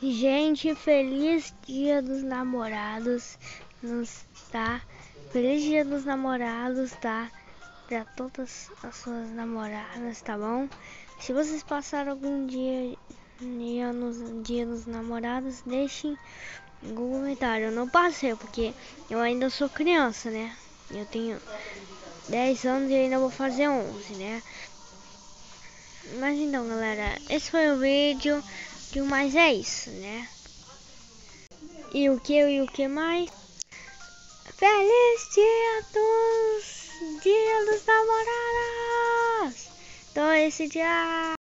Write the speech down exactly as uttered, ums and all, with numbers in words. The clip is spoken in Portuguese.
Gente, feliz dia dos namorados, nos tá? Feliz dia dos namorados, tá? Pra todas as suas namoradas, tá bom? Se vocês passaram algum dia, dia, nos, dia dos namorados, deixem no comentário. Eu não passei, porque eu ainda sou criança, né? Eu tenho dez anos e ainda vou fazer onze, né? Mas então, galera, esse foi o vídeo. E o mais é isso, né? E o que e o que mais? Feliz dia dos Dia dos Namorados! Então esse dia